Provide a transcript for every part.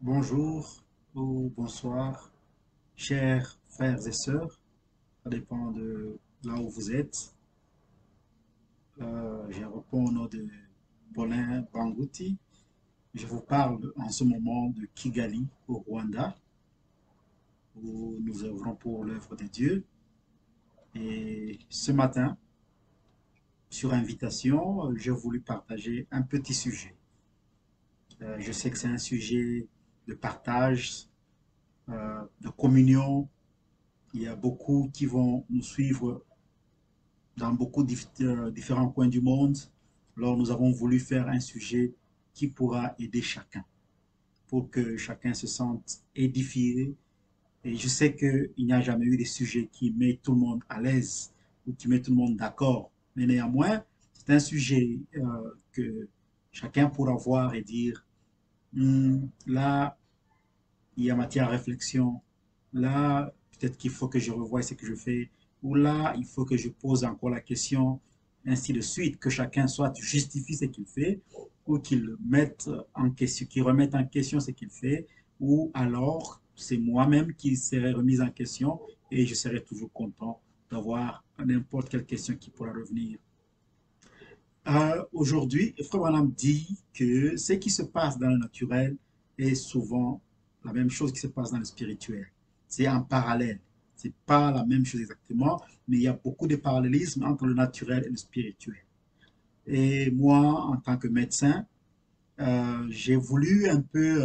Bonjour ou bonsoir, chers frères et sœurs, ça dépend de là où vous êtes. Je réponds au nom de Paulin Banguti. Je vous parle en ce moment de Kigali, au Rwanda, où nous œuvrons pour l'œuvre de Dieu. Et ce matin, sur invitation, j'ai voulu partager un petit sujet. Je sais que c'est un sujet de partage, de communion. Il y a beaucoup qui vont nous suivre dans beaucoup de différents coins du monde. Alors nous avons voulu faire un sujet qui pourra aider chacun, pour que chacun se sente édifié. Et je sais qu'il n'y a jamais eu des sujets qui mettent tout le monde à l'aise ou qui mettent tout le monde d'accord. Mais néanmoins, c'est un sujet que chacun pourra voir et dire, là, il y a matière à réflexion. Là, peut-être qu'il faut que je revoie ce que je fais. Ou là, il faut que je pose encore la question, ainsi de suite, que chacun soit justifie ce qu'il fait, ou qu'il mette en question, qu'il remette en question ce qu'il fait, ou alors c'est moi-même qui serai remise en question et je serai toujours content d'avoir n'importe quelle question qui pourra revenir. Aujourd'hui, Frère Branham dit que ce qui se passe dans le naturel est souvent la même chose qui se passe dans le spirituel. C'est en parallèle. C'est pas la même chose exactement, mais il y a beaucoup de parallélismes entre le naturel et le spirituel. Et moi, en tant que médecin, j'ai voulu un peu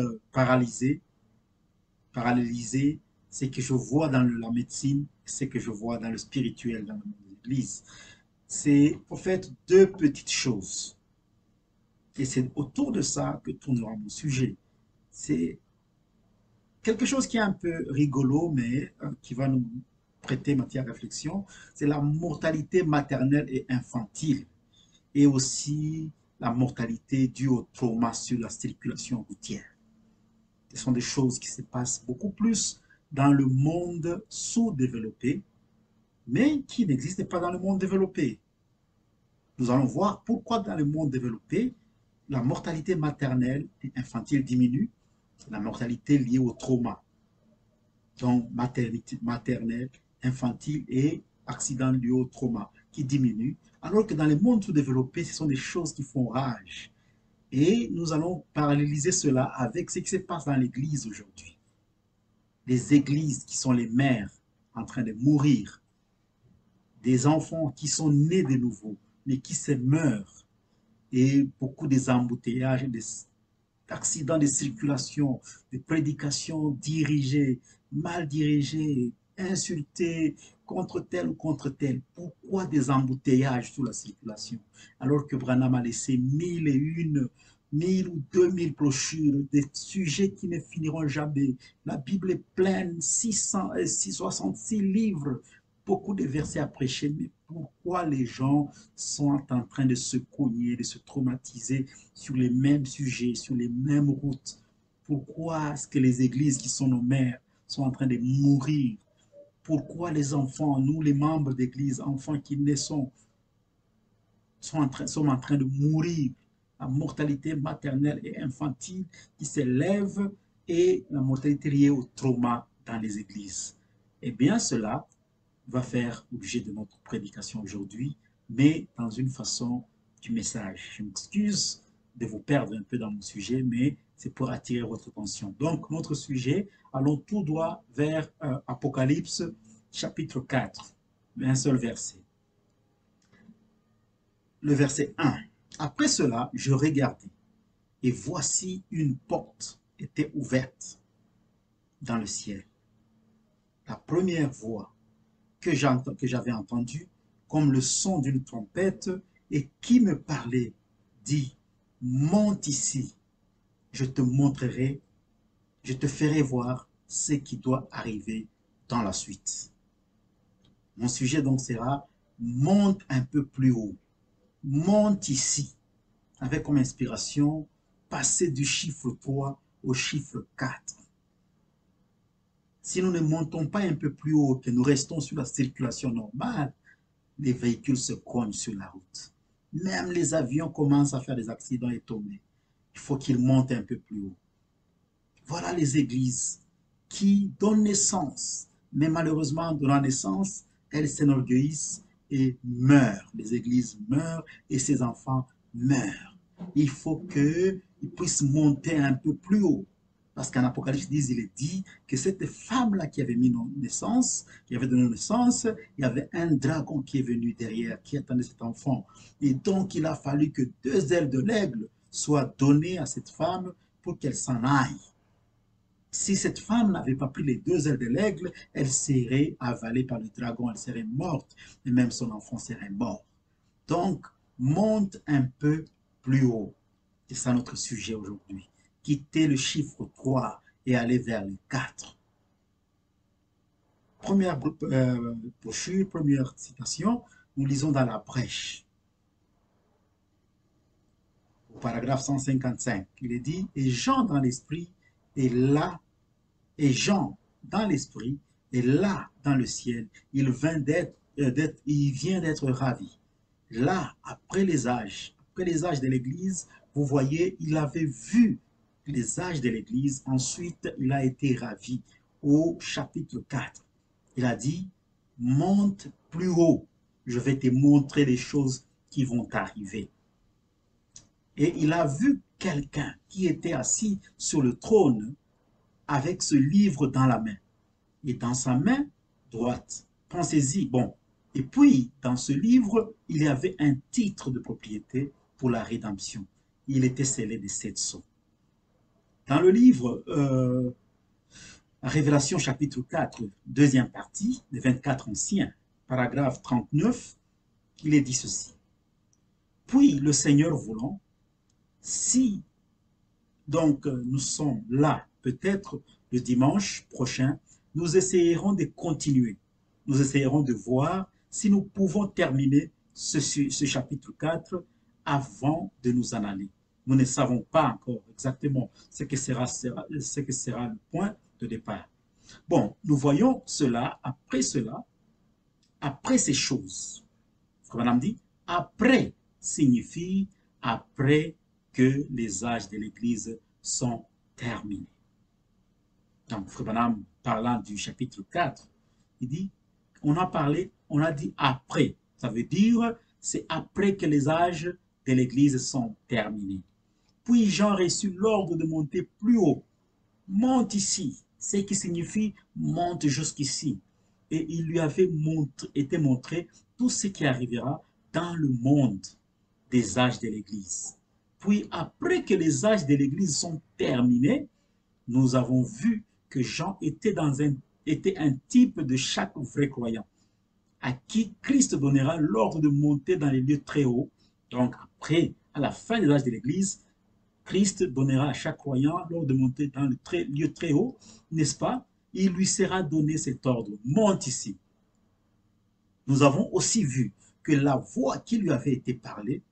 paralléliser ce que je vois dans la médecine, ce que je vois dans le spirituel, dans le monde de l'Église. C'est en fait deux petites choses. Et c'est autour de ça que tournera mon sujet. C'est quelque chose qui est un peu rigolo, mais qui va nous prêter matière à réflexion. C'est la mortalité maternelle et infantile. Et aussi la mortalité due au trauma sur la circulation routière. Ce sont des choses qui se passent beaucoup plus dans le monde sous-développé, mais qui n'existent pas dans le monde développé. Nous allons voir pourquoi dans le monde développé, la mortalité maternelle et infantile diminue, la mortalité liée au trauma, donc maternité, maternelle, infantile et accident lié au trauma qui diminue, alors que dans les mondes sous-développés, ce sont des choses qui font rage. Et nous allons paralléliser cela avec ce qui se passe dans l'Église aujourd'hui. Les églises qui sont les mères en train de mourir, des enfants qui sont nés de nouveau, mais qui se meurent, et beaucoup des embouteillages, des accidents de circulation, des prédications dirigées, mal dirigées, insultées contre tel ou contre tel. Pourquoi des embouteillages sur la circulation alors que Branham a laissé mille et une, mille ou 2000 brochures, des sujets qui ne finiront jamais. La Bible est pleine, 66 livres, beaucoup de versets à prêcher, mais pourquoi les gens sont en train de se cogner, de se traumatiser sur les mêmes sujets, sur les mêmes routes? Pourquoi est-ce que les églises qui sont nos mères sont en train de mourir? Pourquoi les enfants, nous les membres d'église, enfants qui naissent, sont en train de mourir? La mortalité maternelle et infantile qui s'élève et la mortalité liée au trauma dans les églises. Eh bien, cela va faire l'objet de notre prédication aujourd'hui, mais dans une façon du message. Je m'excuse de vous perdre un peu dans mon sujet, mais c'est pour attirer votre attention. Donc, notre sujet, allons tout droit vers Apocalypse chapitre 4, un seul verset. Le verset 1. Après cela, je regardai, et voici une porte était ouverte dans le ciel. La première voix que j'avais entendue, comme le son d'une trompette, et qui me parlait, dit, monte ici, je te montrerai, je te ferai voir ce qui doit arriver dans la suite. Mon sujet donc sera, monte un peu plus haut, monte ici, avec comme inspiration, passer du chiffre 3 au chiffre 4. Si nous ne montons pas un peu plus haut, que nous restons sur la circulation normale, les véhicules se cognent sur la route. Même les avions commencent à faire des accidents et tomber. Il faut qu'ils montent un peu plus haut. Voilà les églises qui donnent naissance, mais malheureusement, en donnant naissance, elles s'enorgueillissent et meurent. Les églises meurent et ces enfants meurent. Il faut qu'ils puissent monter un peu plus haut. Parce qu'en Apocalypse 10, il est dit que cette femme-là qui avait mis naissance, qui avait donné naissance, il y avait un dragon qui est venu derrière, qui attendait cet enfant. Et donc, il a fallu que 2 ailes de l'aigle soient données à cette femme pour qu'elle s'en aille. Si cette femme n'avait pas pris les 2 ailes de l'aigle, elle serait avalée par le dragon, elle serait morte, et même son enfant serait mort. Donc, monte un peu plus haut. C'est ça notre sujet aujourd'hui. Quitter le chiffre 3 et aller vers le 4. Première brochure, première citation, nous lisons dans la brèche. Au paragraphe 155, il est dit, et Jean dans l'esprit est là, et Jean dans l'esprit est là dans le ciel, il vient d'être ravi. Là, après les âges de l'Église, vous voyez, il avait vu les âges de l'Église, ensuite il a été ravi au chapitre 4. Il a dit, monte plus haut, je vais te montrer les choses qui vont arriver. Et il a vu quelqu'un qui était assis sur le trône avec ce livre dans la main. Et dans sa main droite, pensez-y, bon. Et puis, dans ce livre, il y avait un titre de propriété pour la rédemption. Il était scellé de 7 sceaux. Dans le livre Révélation chapitre 4, deuxième partie, les 24 anciens, paragraphe 39, il est dit ceci. Puis le Seigneur voulant, si donc nous sommes là, peut-être le dimanche prochain, nous essayerons de continuer. Nous essayerons de voir si nous pouvons terminer ce chapitre 4 avant de nous en aller. Nous ne savons pas encore exactement ce que sera le point de départ. Bon, nous voyons cela, après ces choses. Madame dit, après signifie après que les âges de l'Église sont terminés. Donc, Frère Branham, parlant du chapitre 4, il dit, on a dit après. Ça veut dire, c'est après que les âges de l'Église sont terminés. Puis Jean reçut l'ordre de monter plus haut. Monte ici, ce qui signifie monte jusqu'ici. Et il lui avait été montré tout ce qui arrivera dans le monde des âges de l'Église. Puis après que les âges de l'Église sont terminés, nous avons vu que Jean était un type de chaque vrai croyant, à qui Christ donnera l'ordre de monter dans les lieux très hauts. Donc après, à la fin des âges de l'Église, Christ donnera à chaque croyant l'ordre de monter dans le lieu très haut, n'est-ce pas? Il lui sera donné cet ordre, monte ici. Nous avons aussi vu que la voix qui lui avait parlé,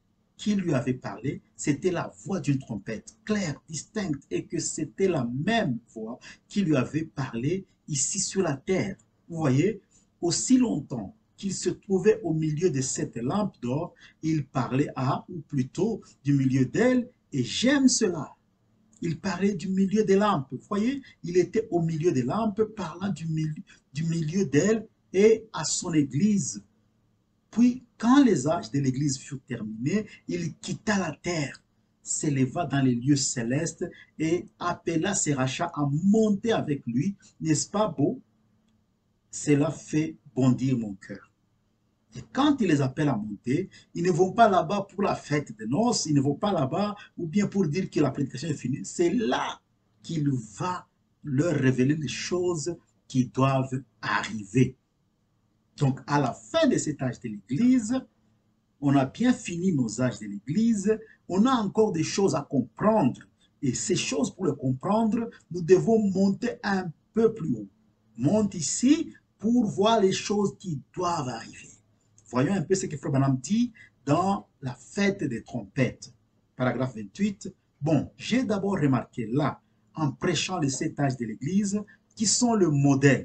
c'était la voix d'une trompette, claire, distincte, et que c'était la même voix qui lui avait parlé ici sur la terre. Vous voyez, aussi longtemps qu'il se trouvait au milieu de cette lampe d'or, il parlait ou plutôt du milieu d'elle, et j'aime cela. Il parlait du milieu des lampes. Vous voyez, il était au milieu des lampes, parlant du milieu d'elle et à son église. Puis, quand les âges de l'église furent terminés, il quitta la terre, s'éleva dans les lieux célestes et appela ses rachats à monter avec lui. N'est-ce pas beau? Cela fait bondir mon cœur. Et quand il les appelle à monter, ils ne vont pas là-bas pour la fête de noces, ils ne vont pas là-bas ou bien pour dire que la prédication est finie. C'est là qu'il va leur révéler les choses qui doivent arriver. Donc, à la fin de cet âge de l'Église, on a bien fini nos âges de l'Église, on a encore des choses à comprendre. Et ces choses, pour les comprendre, nous devons monter un peu plus haut. Monte ici pour voir les choses qui doivent arriver. Voyons un peu ce que Frère Branham dit dans la fête des trompettes. Paragraphe 28. Bon, j'ai d'abord remarqué là, en prêchant les 7 âges de l'Église, qui sont le modèle,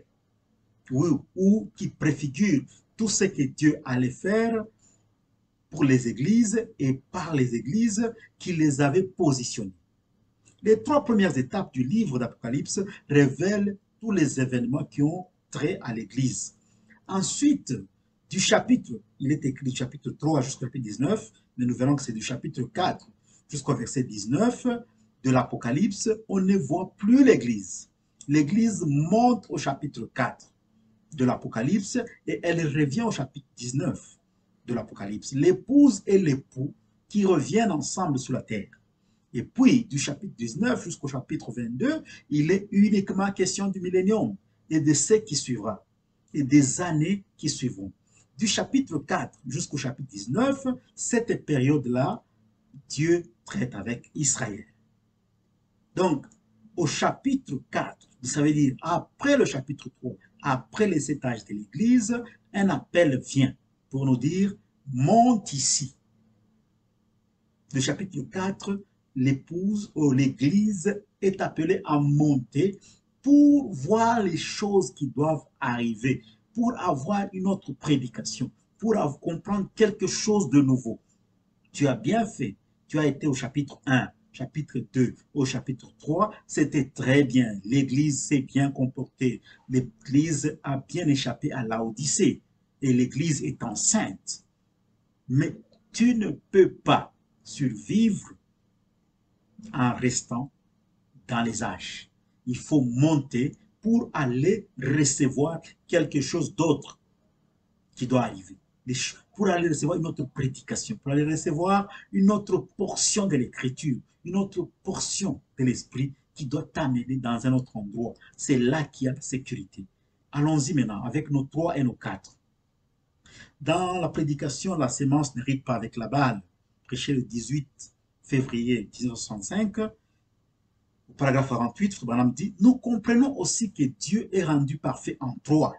ou qui préfigurent tout ce que Dieu allait faire pour les églises et par les églises qui les avaient positionnées. Les 3 premières étapes du livre d'Apocalypse révèlent tous les événements qui ont trait à l'Église. Ensuite, du chapitre, il est écrit du chapitre 3 jusqu'au chapitre 19, mais nous verrons que c'est du chapitre 4 jusqu'au verset 19 de l'Apocalypse, on ne voit plus l'Église. L'Église monte au chapitre 4 de l'Apocalypse et elle revient au chapitre 19 de l'Apocalypse. L'épouse et l'époux qui reviennent ensemble sur la terre. Et puis, du chapitre 19 jusqu'au chapitre 22, il est uniquement question du millénium et de ce qui suivra et des années qui suivront. Du chapitre 4 jusqu'au chapitre 19, cette période-là, Dieu traite avec Israël. Donc, au chapitre 4, ça veut dire après le chapitre 3, après les 7 âges de l'Église, un appel vient pour nous dire, monte ici. Le chapitre 4, l'épouse ou l'Église est appelée à monter pour voir les choses qui doivent arriver, pour avoir une autre prédication, pour comprendre quelque chose de nouveau. Tu as bien fait. Tu as été au chapitre 1, chapitre 2, au chapitre 3. C'était très bien. L'Église s'est bien comportée. L'Église a bien échappé à Laodicée. Et l'Église est enceinte. Mais tu ne peux pas survivre en restant dans les âges. Il faut monter pour aller recevoir quelque chose d'autre qui doit arriver. Pour aller recevoir une autre prédication, pour aller recevoir une autre portion de l'écriture, une autre portion de l'esprit qui doit t'amener dans un autre endroit. C'est là qu'il y a la sécurité. Allons-y maintenant avec nos 3 et nos 4. Dans la prédication, la sémence n'hérite pas avec la balle, prêché le 18 février 1965, au paragraphe 48, Frère Branham dit, nous comprenons aussi que Dieu est rendu parfait en 3.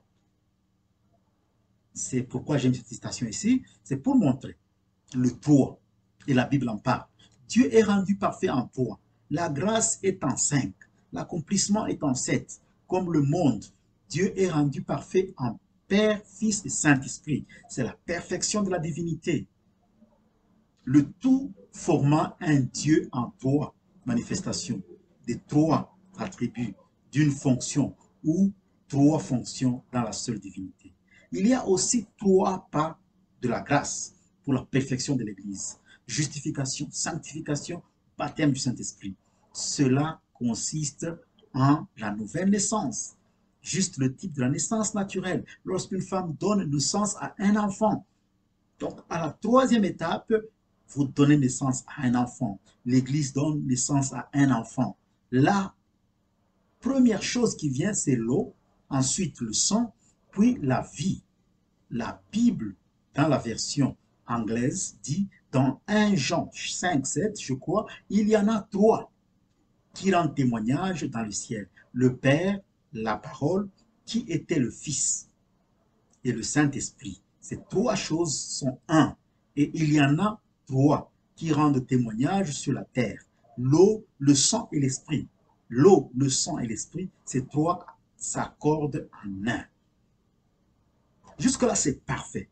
C'est pourquoi j'ai mis cette citation ici, c'est pour montrer le 3, et la Bible en parle. Dieu est rendu parfait en 3. La grâce est en 5. L'accomplissement est en 7. Comme le monde, Dieu est rendu parfait en Père, Fils et Saint-Esprit. C'est la perfection de la divinité. Le tout formant un Dieu en 3 manifestations, des 3 attributs d'une fonction ou 3 fonctions dans la seule divinité. Il y a aussi 3 pas de la grâce pour la perfection de l'Église. Justification, sanctification, baptême du Saint-Esprit. Cela consiste en la nouvelle naissance. Juste le type de la naissance naturelle. Lorsqu'une femme donne naissance à un enfant. Donc, à la 3e étape, vous donnez naissance à un enfant. L'Église donne naissance à un enfant. La première chose qui vient, c'est l'eau, ensuite le sang, puis la vie. La Bible, dans la version anglaise, dit dans 1 Jean 5, 7, je crois, il y en a 3 qui rendent témoignage dans le ciel. Le Père, la parole, qui était le Fils, et le Saint-Esprit. Ces 3 choses sont un. Et il y en a 3 qui rendent témoignage sur la terre. L'eau, le sang et l'esprit. L'eau, le sang et l'esprit, ces 3 s'accordent en un. Jusque-là, c'est parfait.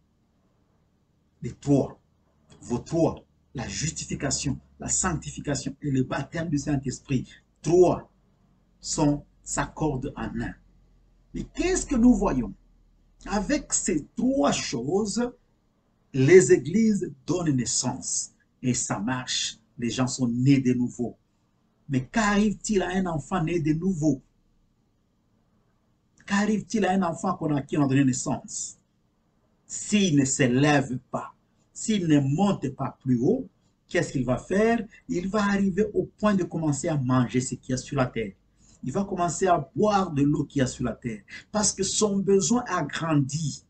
Les 3, vos 3, la justification, la sanctification et le baptême du Saint-Esprit, 3 s'accordent en un. Mais qu'est-ce que nous voyons? Avec ces 3 choses, les églises donnent naissance et ça marche. Les gens sont nés de nouveau. Mais qu'arrive-t-il à un enfant né de nouveau? Qu'arrive-t-il à un enfant à qui on a donné naissance? S'il ne s'élève pas, s'il ne monte pas plus haut, qu'est-ce qu'il va faire? Il va arriver au point de commencer à manger ce qu'il y a sur la terre. Il va commencer à boire de l'eau qu'il y a sur la terre parce que son besoin a grandi.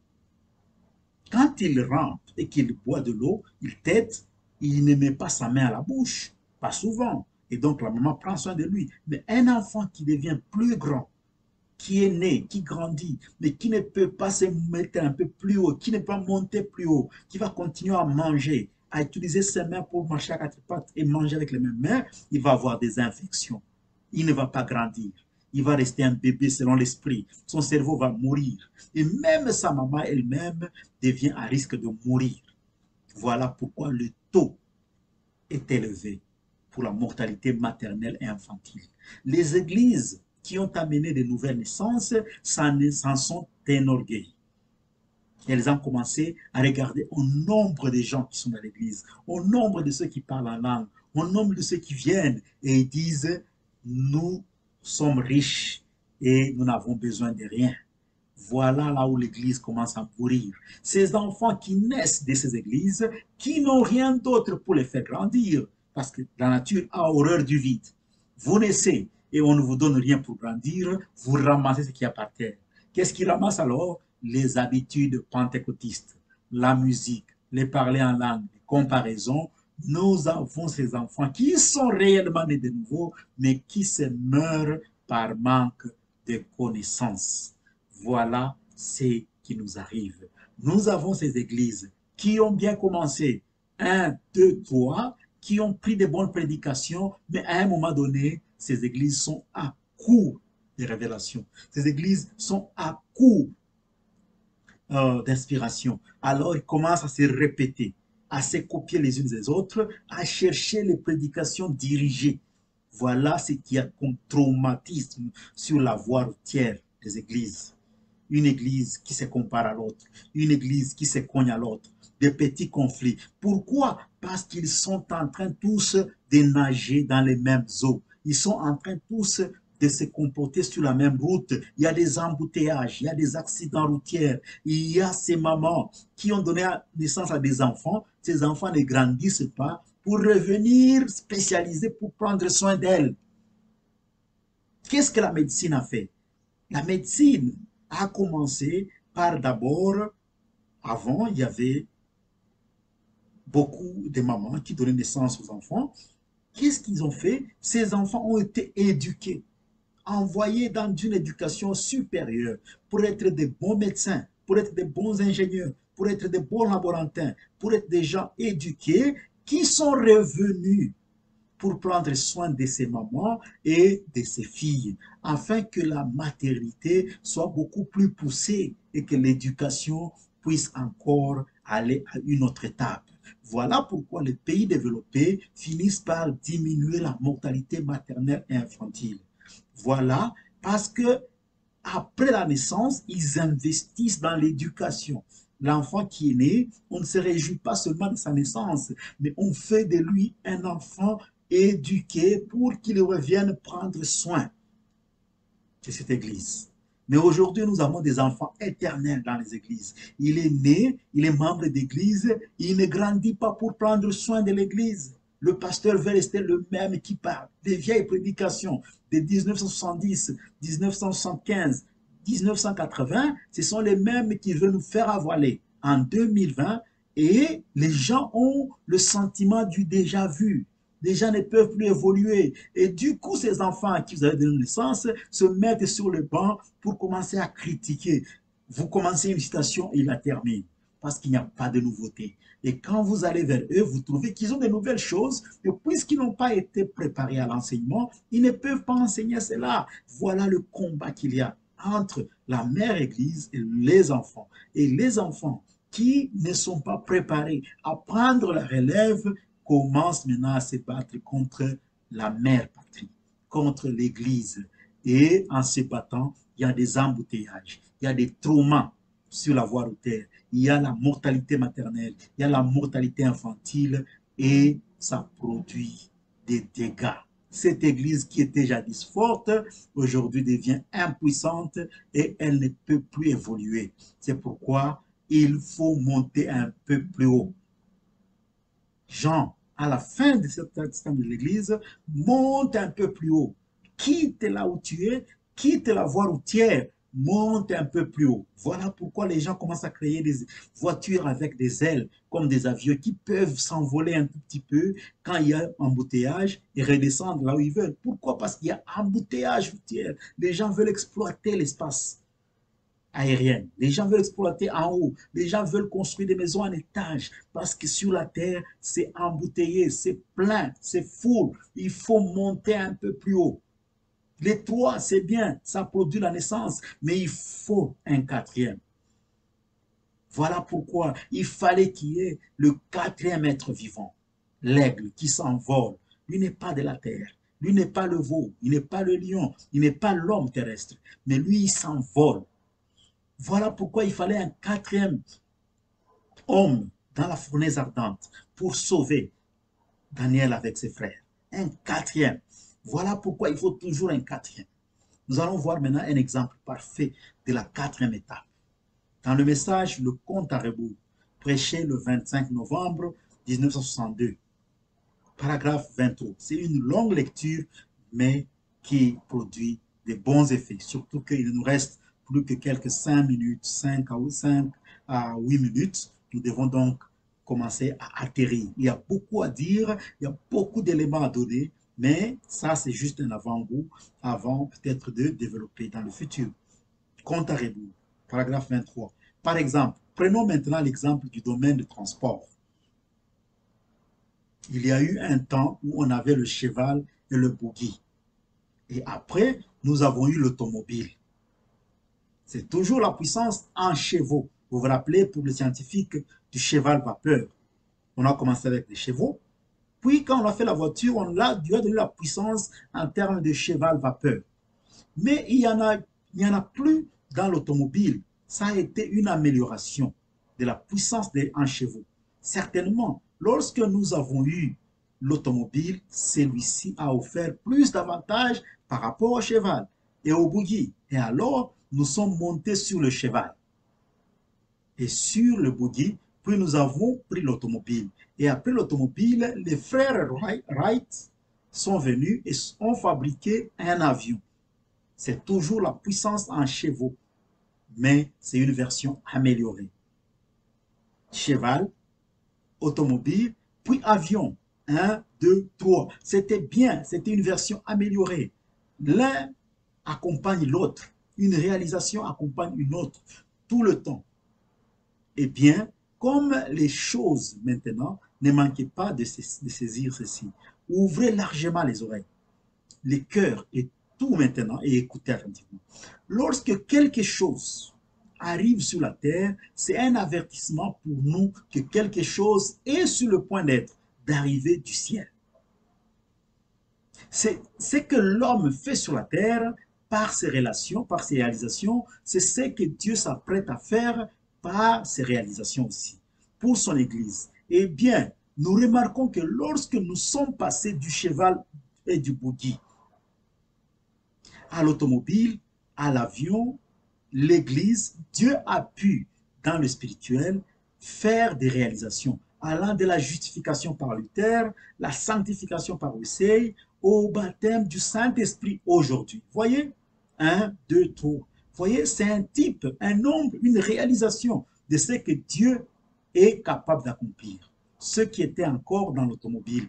Quand il rentre et qu'il boit de l'eau, il tète, il ne met pas sa main à la bouche, pas souvent. Et donc la maman prend soin de lui. Mais un enfant qui devient plus grand, qui est né, qui grandit, mais qui ne peut pas se mettre un peu plus haut, qui ne peut pas monter plus haut, qui va continuer à manger, à utiliser ses mains pour marcher à 4 pattes et manger avec les mêmes mains, il va avoir des infections. Il ne va pas grandir. Il va rester un bébé selon l'esprit. Son cerveau va mourir. Et même sa maman elle-même devient à risque de mourir. Voilà pourquoi le taux est élevé pour la mortalité maternelle et infantile. Les églises qui ont amené de nouvelles naissances s'en sont enorgueillies. Elles ont commencé à regarder au nombre de gens qui sont dans l'église, au nombre de ceux qui parlent en langue, au nombre de ceux qui viennent et ils disent, nous sommes riches et nous n'avons besoin de rien. Voilà là où l'église commence à mourir. Ces enfants qui naissent de ces églises, qui n'ont rien d'autre pour les faire grandir, parce que la nature a horreur du vide. Vous naissez et on ne vous donne rien pour grandir, vous ramassez ce qu'il y a par terre. Qu'est-ce qu'ils ramassent alors? Les habitudes pentecôtistes, la musique, les parler en langue, les comparaisons. Nous avons ces enfants qui sont réellement nés de nouveau, mais qui se meurent par manque de connaissances. Voilà ce qui nous arrive. Nous avons ces églises qui ont bien commencé, 1, 2, 3, qui ont pris de bonnes prédications, mais à un moment donné, ces églises sont à court de révélations. Ces églises sont à court d'inspiration. Alors, ils commencent à se répéter, à se copier les unes des autres, à chercher les prédications dirigées. Voilà ce qu'il y a comme traumatisme sur la voie routière des églises. Une église qui se compare à l'autre, une église qui se cogne à l'autre, des petits conflits. Pourquoi? Parce qu'ils sont en train tous de nager dans les mêmes eaux. Ils sont en train tous de se comporter sur la même route. Il y a des embouteillages, il y a des accidents routiers, il y a ces mamans qui ont donné naissance à des enfants. Ces enfants ne grandissent pas pour revenir spécialisés pour prendre soin d'elles. Qu'est-ce que la médecine a fait? La médecine a commencé par d'abord, avant, il y avait beaucoup de mamans qui donnaient naissance aux enfants. Qu'est-ce qu'ils ont fait? Ces enfants ont été éduqués, envoyés dans une éducation supérieure pour être des bons médecins, pour être des bons ingénieurs, pour être des bons laborantins, pour être des gens éduqués qui sont revenus pour prendre soin de ses mamans et de ses filles, afin que la maternité soit beaucoup plus poussée et que l'éducation puisse encore aller à une autre étape. Voilà pourquoi les pays développés finissent par diminuer la mortalité maternelle et infantile. Voilà, parce que après la naissance, ils investissent dans l'éducation. L'enfant qui est né, on ne se réjouit pas seulement de sa naissance, mais on fait de lui un enfant éduqué pour qu'il revienne prendre soin de cette église. Mais aujourd'hui, nous avons des enfants éternels dans les églises. Il est né, il est membre d'église, il ne grandit pas pour prendre soin de l'église. Le pasteur veut rester le même qui parle des vieilles prédications de 1970, 1975, 1980. Ce sont les mêmes qui veulent nous faire avaler en 2020 et les gens ont le sentiment du déjà vu. Les gens ne peuvent plus évoluer. Et du coup, ces enfants à qui vous avez donné naissance se mettent sur le banc pour commencer à critiquer. Vous commencez une citation et il la termine parce qu'il n'y a pas de nouveauté. Et quand vous allez vers eux, vous trouvez qu'ils ont de nouvelles choses, et puisqu'ils n'ont pas été préparés à l'enseignement, ils ne peuvent pas enseigner cela. Voilà le combat qu'il y a entre la mère Église et les enfants. Et les enfants qui ne sont pas préparés à prendre la relève commencent maintenant à se battre contre la mère patrie, contre l'Église. Et en se battant, il y a des embouteillages, il y a des traumas sur la voie routière, il y a la mortalité maternelle, il y a la mortalité infantile et ça produit des dégâts. Cette église qui était jadis forte, aujourd'hui devient impuissante et elle ne peut plus évoluer. C'est pourquoi il faut monter un peu plus haut. Jean, à la fin de cette temps de l'église, monte un peu plus haut. Quitte là où tu es, quitte la voie routière, monte un peu plus haut. Voilà pourquoi les gens commencent à créer des voitures avec des ailes, comme des avions, qui peuvent s'envoler un tout petit peu quand il y a embouteillage et redescendre là où ils veulent. Pourquoi? Parce qu'il y a embouteillage routier. Les gens veulent exploiter l'espace aérienne. Les gens veulent exploiter en haut. Les gens veulent construire des maisons en étage parce que sur la terre, c'est embouteillé, c'est plein, c'est full. Il faut monter un peu plus haut. Les trois, c'est bien, ça produit la naissance, mais il faut un quatrième. Voilà pourquoi il fallait qu'il y ait le quatrième être vivant, l'aigle qui s'envole, Lui n'est pas de la terre. Lui n'est pas le veau, il n'est pas le lion, il n'est pas l'homme terrestre. Mais lui, il s'envole. Voilà pourquoi il fallait un quatrième homme dans la fournaise ardente pour sauver Daniel avec ses frères. Un quatrième. Voilà pourquoi il faut toujours un quatrième. Nous allons voir maintenant un exemple parfait de la quatrième étape. Dans le message Le Compte à rebours, prêché le 25 novembre 1962, paragraphe 23. C'est une longue lecture, mais qui produit de bons effets, surtout qu'il ne nous reste plus que quelques 5 minutes, 5 à 8 minutes. Nous devons donc commencer à atterrir. Il y a beaucoup à dire, il y a beaucoup d'éléments à donner, mais ça, c'est juste un avant-goût avant peut-être de développer dans le futur. Compte à rebours, paragraphe 23. Par exemple, prenons maintenant l'exemple du domaine du transport. Il y a eu un temps où on avait le cheval et le bougui. Et après, nous avons eu l'automobile. C'est toujours la puissance en chevaux. Vous vous rappelez, pour les scientifiques, du cheval vapeur. On a commencé avec des chevaux. Puis, quand on a fait la voiture, on a donné la puissance en termes de cheval vapeur. Mais il y en a plus dans l'automobile. Ça a été une amélioration de la puissance en chevaux. Certainement, lorsque nous avons eu l'automobile, celui-ci a offert plus d'avantages par rapport au cheval et au bougui. Et alors, nous sommes montés sur le cheval. Et sur le bougui, puis nous avons pris l'automobile. Et après l'automobile, les frères Wright sont venus et ont fabriqué un avion. C'est toujours la puissance en chevaux, mais c'est une version améliorée. Cheval, automobile, puis avion. 1, 2, 3. C'était bien, c'était une version améliorée. L'un accompagne l'autre. Une réalisation accompagne une autre tout le temps. Eh bien, comme les choses maintenant, ne manquez pas de saisir ceci. Ouvrez largement les oreilles, les cœurs et tout maintenant et écoutez attentivement. Lorsque quelque chose arrive sur la terre, c'est un avertissement pour nous que quelque chose est sur le point d'arriver du ciel. C'est ce que l'homme fait sur la terre par ses relations, par ses réalisations, c'est ce que Dieu s'apprête à faire par ses réalisations aussi, pour son Église. Eh bien, nous remarquons que lorsque nous sommes passés du cheval et du bougui à l'automobile, à l'avion, l'Église, Dieu a pu, dans le spirituel, faire des réalisations, allant de la justification par Luther, la sanctification par Wesley, au baptême du Saint-Esprit aujourd'hui. Voyez, 1, 2, 3. Voyez, c'est un type, un nombre, une réalisation de ce que Dieu est capable d'accomplir. Ce qui était encore dans l'automobile.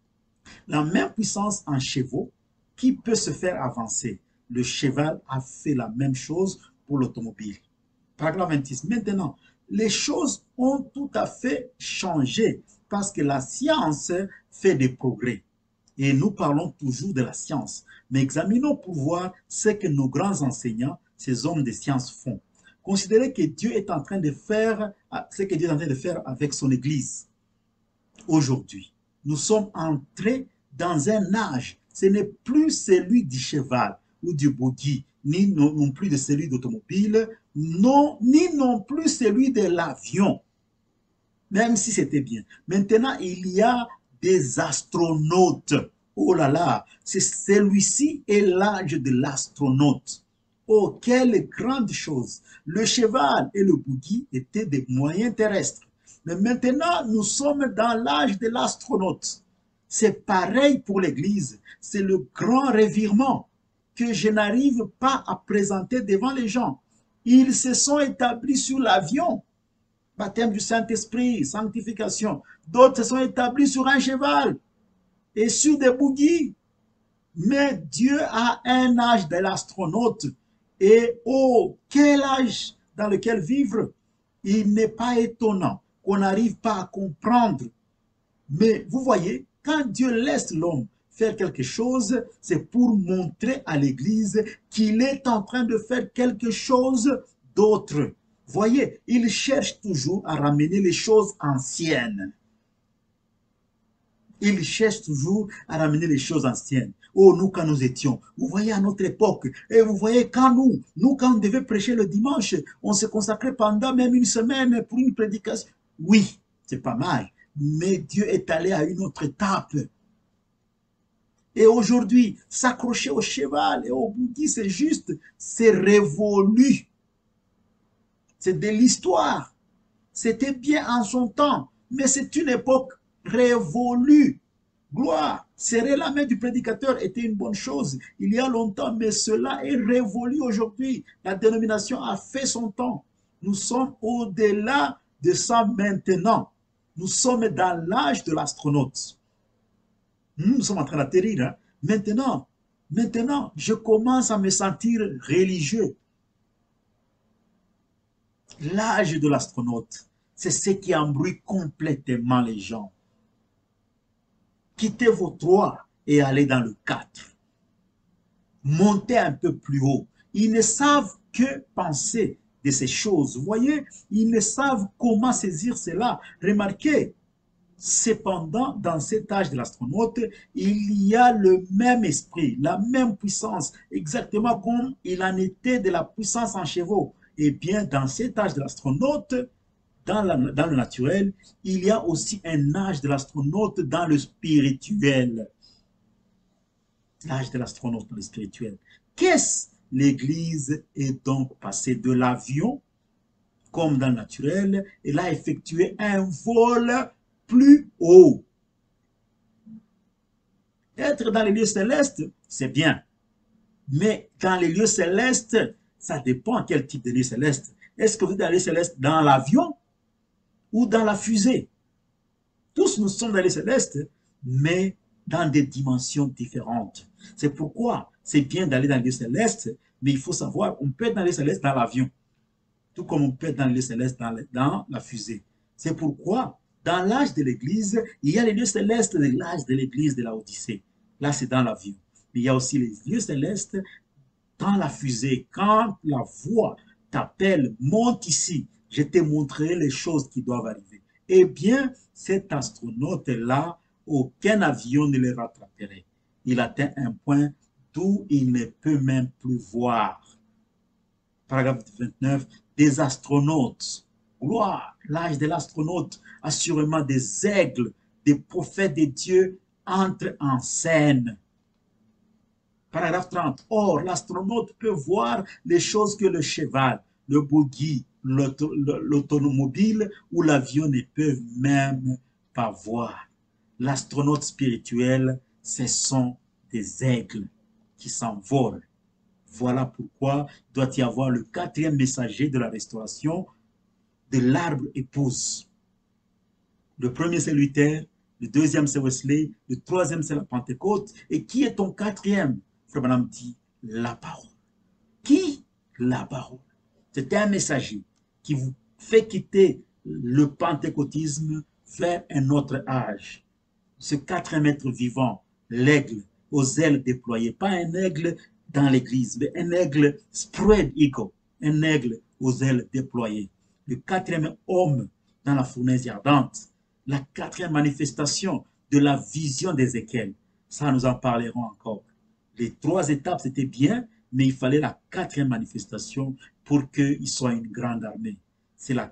La même puissance en chevaux qui peut se faire avancer. Le cheval a fait la même chose pour l'automobile. Paragraphe 26. Maintenant, les choses ont tout à fait changé parce que la science fait des progrès. Et nous parlons toujours de la science. Mais examinons pour voir ce que nos grands enseignants, ces hommes de science font. Considérez que Dieu est en train de faire ce que Dieu est en train de faire avec son Église aujourd'hui. Nous sommes entrés dans un âge, ce n'est plus celui du cheval ou du bougui, ni non plus de celui d'automobile, non, ni non plus celui de l'avion, même si c'était bien. Maintenant, il y a des astronautes. Oh là là, c'est celui-ci est l'âge de l'astronaute. Oh, quelle grande chose! Le cheval et le bougui étaient des moyens terrestres. Mais maintenant, nous sommes dans l'âge de l'astronaute. C'est pareil pour l'Église. C'est le grand revirement que je n'arrive pas à présenter devant les gens. Ils se sont établis sur l'avion. Baptême du Saint-Esprit, sanctification. D'autres se sont établis sur un cheval et sur des bougis. Mais Dieu a un âge de l'astronaute. Et oh, quel âge dans lequel vivre! Il n'est pas étonnant qu'on n'arrive pas à comprendre. Mais vous voyez, quand Dieu laisse l'homme faire quelque chose, c'est pour montrer à l'Église qu'il est en train de faire quelque chose d'autre. Voyez, il cherche toujours à ramener les choses anciennes. Ils cherchent toujours à ramener les choses anciennes. Oh, nous, quand nous étions, vous voyez, à notre époque, et vous voyez, quand quand on devait prêcher le dimanche, on se consacrait pendant même une semaine pour une prédication. Oui, c'est pas mal, mais Dieu est allé à une autre étape. Et aujourd'hui, s'accrocher au cheval et au bouddhi, c'est juste, c'est révolu. C'est de l'histoire. C'était bien en son temps, mais c'est une époque révolue. Gloire, serrer la main du prédicateur était une bonne chose il y a longtemps, mais cela est révolu aujourd'hui. La dénomination a fait son temps. Nous sommes au-delà de ça maintenant. Nous sommes dans l'âge de l'astronaute. Nous sommes en train d'atterrir. Hein. Maintenant, je commence à me sentir religieux. L'âge de l'astronaute, c'est ce qui embrouille complètement les gens. Quittez vos 3 et allez dans le 4. Montez un peu plus haut. Ils ne savent que penser de ces choses. Vous voyez, ils ne savent comment saisir cela. Remarquez, cependant, dans cet âge de l'astronaute, il y a le même esprit, la même puissance, exactement comme il en était de la puissance en chevaux. Eh bien, dans cet âge de l'astronaute, dans le naturel, il y a aussi un âge de l'astronaute dans le spirituel. L'âge de l'astronaute dans le spirituel. Qu'est-ce l'Église est donc passée de l'avion, comme dans le naturel, et a effectué un vol plus haut. Être dans les lieux célestes, c'est bien. Mais dans les lieux célestes, ça dépend quel type de lieu céleste. Est-ce que vous êtes dans les lieux célestes dans l'avion ou dans la fusée? Tous nous sommes dans les célestes, mais dans des dimensions différentes. C'est pourquoi c'est bien d'aller dans les lieux célestes, mais il faut savoir, on peut être dans les célestes dans l'avion, tout comme on peut être dans les lieux célestes dans la fusée. C'est pourquoi, dans l'âge de l'Église, il y a les lieux célestes de l'âge de l'Église de la Odyssée. Là, c'est dans l'avion. Mais il y a aussi les lieux célestes dans la fusée. Quand la voix t'appelle, monte ici, je te montrerai les choses qui doivent arriver. Eh bien, cet astronaute-là, aucun avion ne le rattraperait. Il atteint un point d'où il ne peut même plus voir. Paragraphe 29, des astronautes. Gloire, l'âge de l'astronaute, assurément des aigles, des prophètes de Dieu entrent en scène. Paragraphe 30. Or, l'astronaute peut voir les choses que le cheval, le buggy, l'automobile ou l'avion ne peuvent même pas voir. L'astronaute spirituel, ce sont des aigles qui s'envolent. Voilà pourquoi il doit y avoir le 4e messager de la restauration de l'arbre épouse. Le premier, c'est Luther. Le 2e, c'est Wesley. Le 3e, c'est la Pentecôte. Et qui est ton 4e? Frère Branham dit la parole. Qui? La parole. C'est un messager qui vous fait quitter le pentecôtisme vers un autre âge. Ce 4e être vivant, l'aigle aux ailes déployées, pas un aigle dans l'église, mais un aigle spread eagle, un aigle aux ailes déployées. Le 4e homme dans la fournaise ardente, la 4e manifestation de la vision d'Ézéchiel. Ça, nous en parlerons encore. Les 3 étapes, c'était bien, mais il fallait la 4e manifestation pour qu'il soit une grande armée. C'est le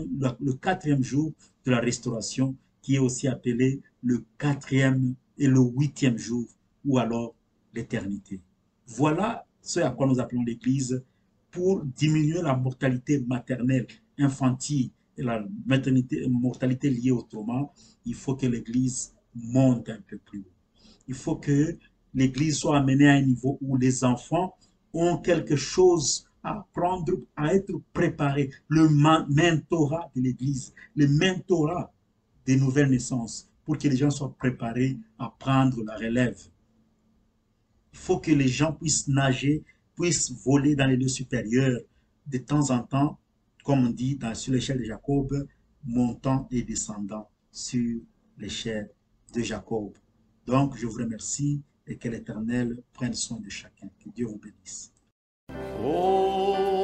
4e jour de la restauration qui est aussi appelé le 4e et le 8e jour, ou alors l'éternité. Voilà ce à quoi nous appelons l'Église pour diminuer la mortalité maternelle, infantile et la mortalité liée au trauma. Il faut que l'Église monte un peu plus haut. Il faut que l'Église soit amenée à un niveau où les enfants ont quelque chose à apprendre, à être préparés. Le mentorat de l'Église, le mentorat des nouvelles naissances, pour que les gens soient préparés à prendre la relève. Il faut que les gens puissent nager, puissent voler dans les lieux supérieurs de temps en temps, comme on dit sur l'échelle de Jacob, montant et descendant sur l'échelle de Jacob. Donc, je vous remercie et que l'Éternel prenne soin de chacun. Que Dieu vous bénisse. Oh.